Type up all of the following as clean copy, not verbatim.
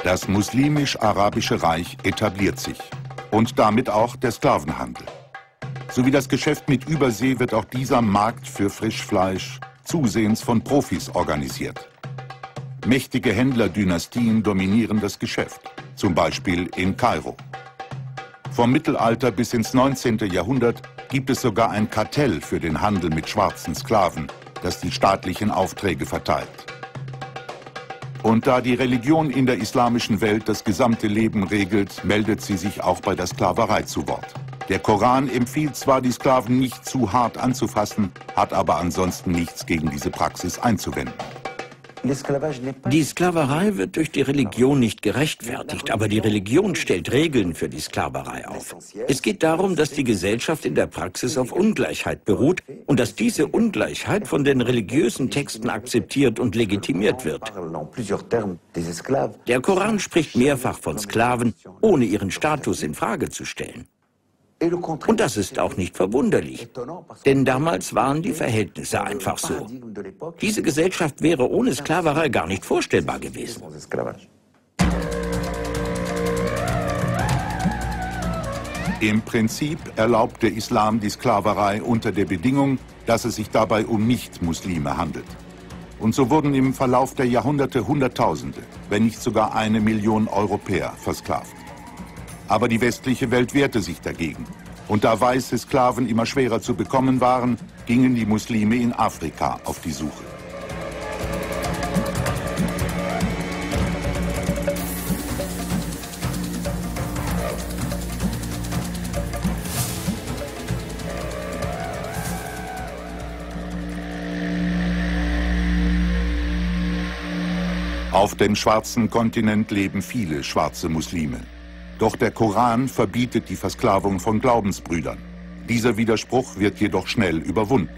Das muslimisch-arabische Reich etabliert sich und damit auch der Sklavenhandel. Sowie das Geschäft mit Übersee wird auch dieser Markt für Frischfleisch zusehends von Profis organisiert. Mächtige Händlerdynastien dominieren das Geschäft, zum Beispiel in Kairo. Vom Mittelalter bis ins 19. Jahrhundert gibt es sogar ein Kartell für den Handel mit schwarzen Sklaven, das die staatlichen Aufträge verteilt. Und da die Religion in der islamischen Welt das gesamte Leben regelt, meldet sie sich auch bei der Sklaverei zu Wort. Der Koran empfiehlt zwar, die Sklaven nicht zu hart anzufassen, hat aber ansonsten nichts gegen diese Praxis einzuwenden. Die Sklaverei wird durch die Religion nicht gerechtfertigt, aber die Religion stellt Regeln für die Sklaverei auf. Es geht darum, dass die Gesellschaft in der Praxis auf Ungleichheit beruht und dass diese Ungleichheit von den religiösen Texten akzeptiert und legitimiert wird. Der Koran spricht mehrfach von Sklaven, ohne ihren Status in Frage zu stellen. Und das ist auch nicht verwunderlich, denn damals waren die Verhältnisse einfach so. Diese Gesellschaft wäre ohne Sklaverei gar nicht vorstellbar gewesen. Im Prinzip erlaubt der Islam die Sklaverei unter der Bedingung, dass es sich dabei um Nicht-Muslime handelt. Und so wurden im Verlauf der Jahrhunderte Hunderttausende, wenn nicht sogar 1 Million Europäer versklavt. Aber die westliche Welt wehrte sich dagegen. Und da weiße Sklaven immer schwerer zu bekommen waren, gingen die Muslime in Afrika auf die Suche. Auf dem schwarzen Kontinent leben viele schwarze Muslime. Doch der Koran verbietet die Versklavung von Glaubensbrüdern. Dieser Widerspruch wird jedoch schnell überwunden.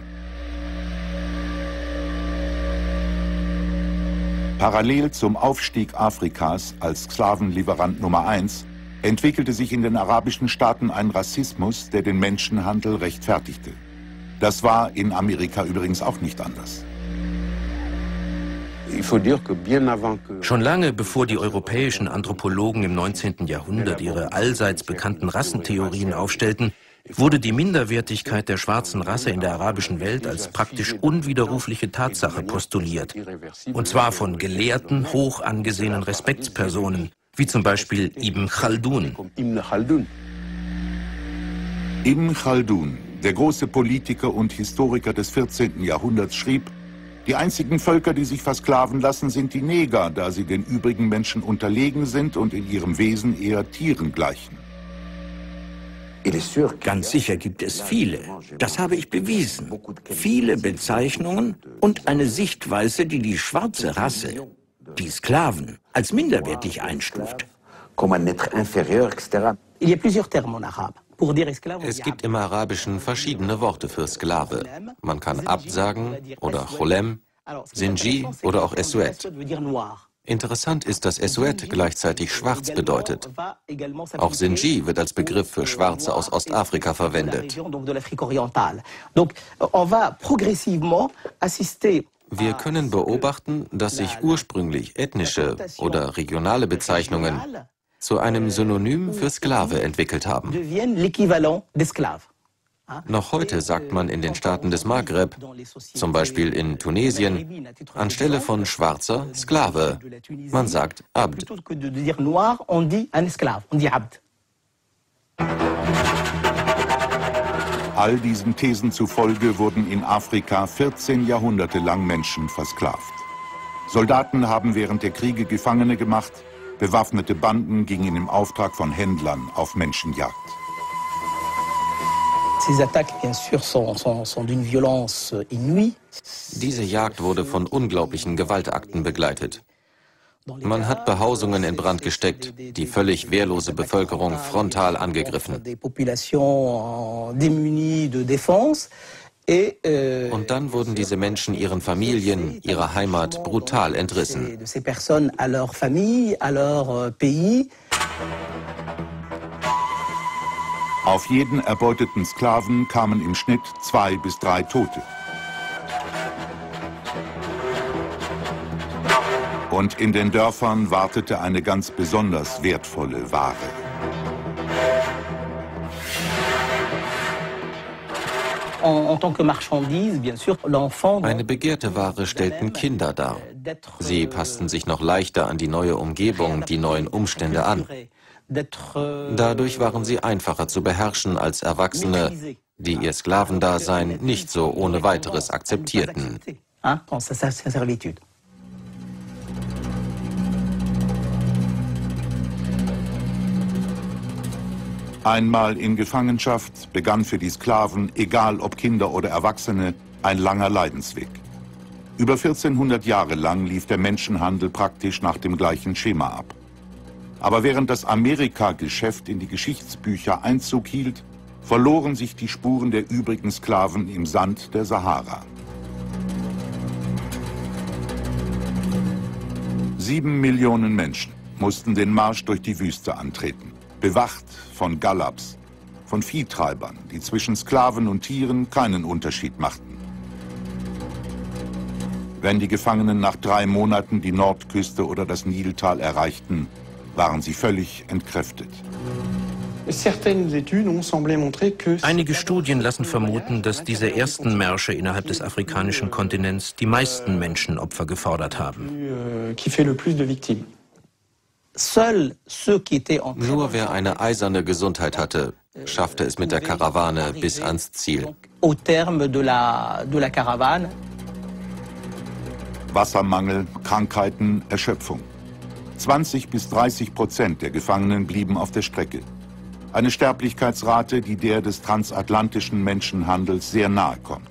Parallel zum Aufstieg Afrikas als Sklavenlieferant Nummer 1 entwickelte sich in den arabischen Staaten ein Rassismus, der den Menschenhandel rechtfertigte. Das war in Amerika übrigens auch nicht anders. Schon lange bevor die europäischen Anthropologen im 19. Jahrhundert ihre allseits bekannten Rassentheorien aufstellten, wurde die Minderwertigkeit der schwarzen Rasse in der arabischen Welt als praktisch unwiderrufliche Tatsache postuliert. Und zwar von gelehrten, hoch angesehenen Respektspersonen, wie zum Beispiel Ibn Khaldun. Ibn Khaldun, der große Politiker und Historiker des 14. Jahrhunderts, schrieb: Die einzigen Völker, die sich versklaven lassen, sind die Neger, da sie den übrigen Menschen unterlegen sind und in ihrem Wesen eher Tieren gleichen. Ganz sicher gibt es viele. Das habe ich bewiesen. Viele Bezeichnungen und eine Sichtweise, die die schwarze Rasse, die Sklaven, als minderwertig einstuft. Es gibt im Arabischen verschiedene Worte für Sklave. Man kann Abd sagen oder Cholem, Sinji oder auch Essuet. Interessant ist, dass Essuet gleichzeitig schwarz bedeutet. Auch Sinji wird als Begriff für Schwarze aus Ostafrika verwendet. Wir können beobachten, dass sich ursprünglich ethnische oder regionale Bezeichnungen zu einem Synonym für Sklave entwickelt haben. Noch heute sagt man in den Staaten des Maghreb, zum Beispiel in Tunesien, anstelle von Schwarzer Sklave. Man sagt Abd. All diesen Thesen zufolge wurden in Afrika 14 Jahrhunderte lang Menschen versklavt. Soldaten haben während der Kriege Gefangene gemacht, bewaffnete Banden gingen im Auftrag von Händlern auf Menschenjagd. Diese Jagd wurde von unglaublichen Gewaltakten begleitet. Man hat Behausungen in Brand gesteckt, die völlig wehrlose Bevölkerung frontal angegriffen. Und dann wurden diese Menschen ihren Familien, ihrer Heimat brutal entrissen. Auf jeden erbeuteten Sklaven kamen im Schnitt 2 bis 3 Tote. Und in den Dörfern wartete eine ganz besonders wertvolle Ware. Eine begehrte Ware stellten Kinder dar. Sie passten sich noch leichter an die neue Umgebung, die neuen Umstände an. Dadurch waren sie einfacher zu beherrschen als Erwachsene, die ihr Sklavendasein nicht so ohne weiteres akzeptierten. Einmal in Gefangenschaft begann für die Sklaven, egal ob Kinder oder Erwachsene, ein langer Leidensweg. Über 1400 Jahre lang lief der Menschenhandel praktisch nach dem gleichen Schema ab. Aber während das Amerika-Geschäft in die Geschichtsbücher Einzug hielt, verloren sich die Spuren der übrigen Sklaven im Sand der Sahara. 7 Millionen Menschen mussten den Marsch durch die Wüste antreten, bewacht von Galabs, von Viehtreibern, die zwischen Sklaven und Tieren keinen Unterschied machten. Wenn die Gefangenen nach 3 Monaten die Nordküste oder das Niltal erreichten, waren sie völlig entkräftet. Einige Studien lassen vermuten, dass diese ersten Märsche innerhalb des afrikanischen Kontinents die meisten Menschenopfer gefordert haben. Nur wer eine eiserne Gesundheit hatte, schaffte es mit der Karawane bis ans Ziel. Wassermangel, Krankheiten, Erschöpfung. 20–30% der Gefangenen blieben auf der Strecke. Eine Sterblichkeitsrate, die der des transatlantischen Menschenhandels sehr nahe kommt.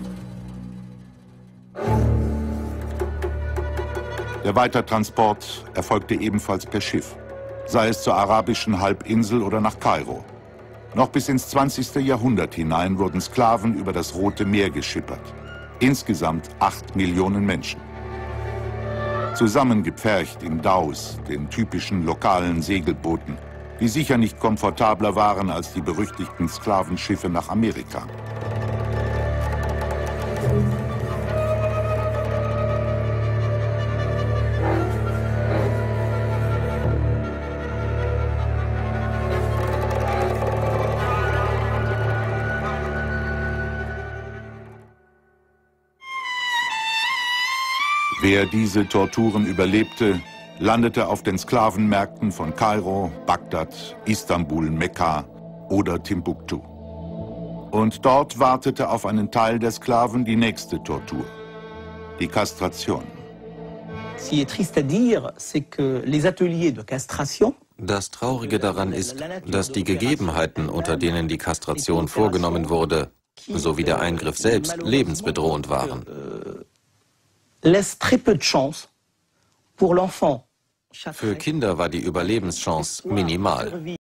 Der Weitertransport erfolgte ebenfalls per Schiff, sei es zur arabischen Halbinsel oder nach Kairo. Noch bis ins 20. Jahrhundert hinein wurden Sklaven über das Rote Meer geschippert. Insgesamt 8 Millionen Menschen. Zusammengepfercht in Dhows, den typischen lokalen Segelbooten, die sicher nicht komfortabler waren als die berüchtigten Sklavenschiffe nach Amerika. Wer diese Torturen überlebte, landete auf den Sklavenmärkten von Kairo, Bagdad, Istanbul, Mekka oder Timbuktu. Und dort wartete auf einen Teil der Sklaven die nächste Tortur, die Kastration. Das Traurige daran ist, dass die Gegebenheiten, unter denen die Kastration vorgenommen wurde, sowie der Eingriff selbst lebensbedrohend waren. Für Kinder war die Überlebenschance minimal.